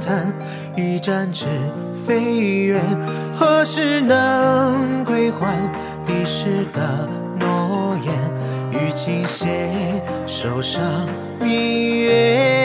叹，一展翅飞远，何时能归还历史的诺言？与琴携手上明月。